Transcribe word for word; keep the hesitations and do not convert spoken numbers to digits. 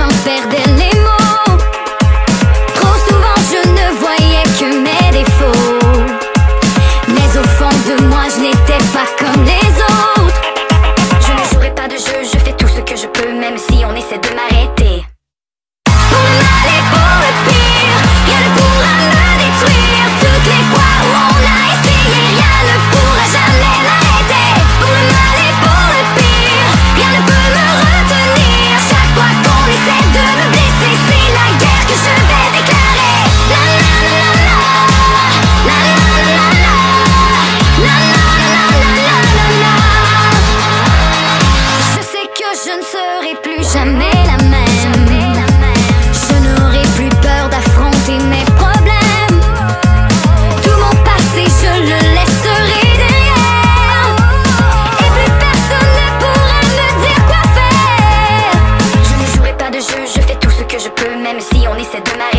j'en perdais les mots. Trop souvent je ne voyais que mes défauts, mais au fond de moi je n'étais pas comme les autres. Je ne jouerai pas de jeu, je fais tout ce que je peux, même si on essaie de m'arrêter. Pour le mal et pour le pire, rien ne pourra me détruire. Toutes les fois où on a essayé, rien ne pourra jamais m'arrêter. Pour le mal et pour le pire, rien ne peut me retenir. Chaque fois qu'on essaie de me blesser, c'est la guerre que je vais déclarer. La la la la la, la la la la, la la la la la la. Je sais que je ne serai plus jamais la même. Je n'aurai plus peur d'affronter mes problèmes. Tout mon passé, je le laisserai derrière, et plus personne ne pourra me dire quoi faire. Je ne jouerai pas de jeu, je fais tout ce que je peux, même si on essaie de m'arrêter.